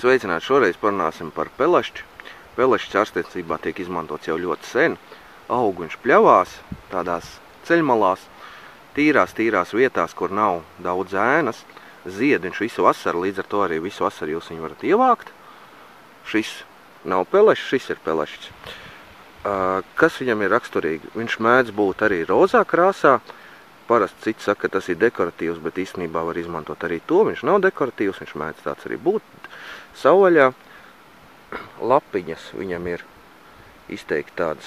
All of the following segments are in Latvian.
Sveicināti, šoreiz parunāsim par pelašķi. Pelašķis ārstniecībā tiek izmantots jau ļoti sen. Aug viņš pļavās, tādās ceļmalās, tīrās vietās, kur nav daudz ēnas. Zied viņš visu vasaru, līdz ar to arī visu vasaru jūs viņu varat ievākt. Šis nav pelašķis, šis ir pelašķis. Kas viņam ir raksturīgi? Viņš mēdz būt arī rozā krāsā. Parasti citi saka, ka tas ir dekoratīvs, bet īstenībā var izmantot arī to. Viņš nav dekoratīvs, viņš mēdz tāds arī būt. Savvaļā lapiņas viņam ir izteikti tādas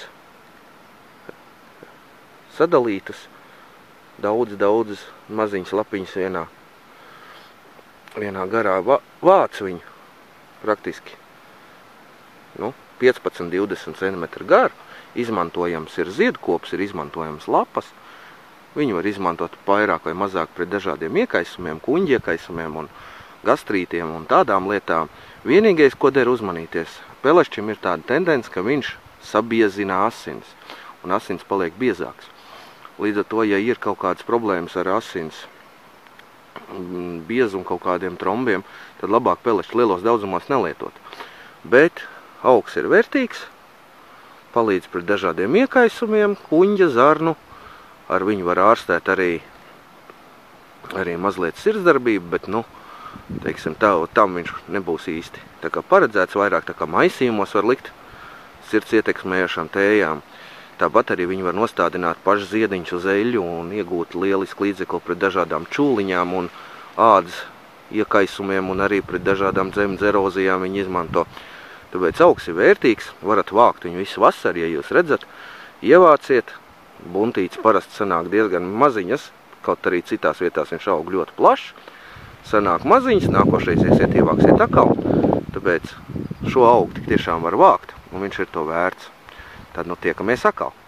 sadalītas. Daudz maziņas lapiņas vienā garā vāc viņu praktiski 15–20 cm garu. Izmantojams ir ziedkops, ir izmantojams lapas. Viņu var izmantot vairāk vai mazāk pret dažādiem iekaisumiem, kuņģi iekaisumiem un gastrītiem un tādām lietām. Vienīgais, ko der uzmanīties, pelašķim ir tāda tendence, ka viņš sabiezina asins, un asins paliek biezāks. Līdz ar to, ja ir kaut kādas problēmas ar asins biezu un kaut kādiem trombiem, tad labāk pelašķi lielos daudzumos nelietot. Bet augs ir vērtīgs, palīdz pret dažādiem iekaisumiem, kuņģa, zarnu. Ar viņu var ārstēt arī mazliet sirdsdarbību, bet, teiksim, tam viņš nebūs īsti. Tā kā paredzēts vairāk, tā kā maisījumos var likt sirds ietekmējošām tējām. Tāpat arī viņi var nostādināt pašu ziediņus uz eļļu un iegūt lielisku līdzekli pret dažādām čūliņām un ādas iekaisumiem un arī pret dažādām zemes erozijām viņi izmanto. Tāpēc augs ir vērtīgs, varat vākt viņu visu vasaru, ja jūs redzat, ievāciet. Buntītes parasti sanāk diezgan maziņas, kaut arī citās vietās viņš aug ļoti plašs. Sanāk maziņas, nākošais ievāksiet atkal. Tāpēc šo augu tik tiešām var vākt, un viņš ir to vērts. Tad tiekamies atkal.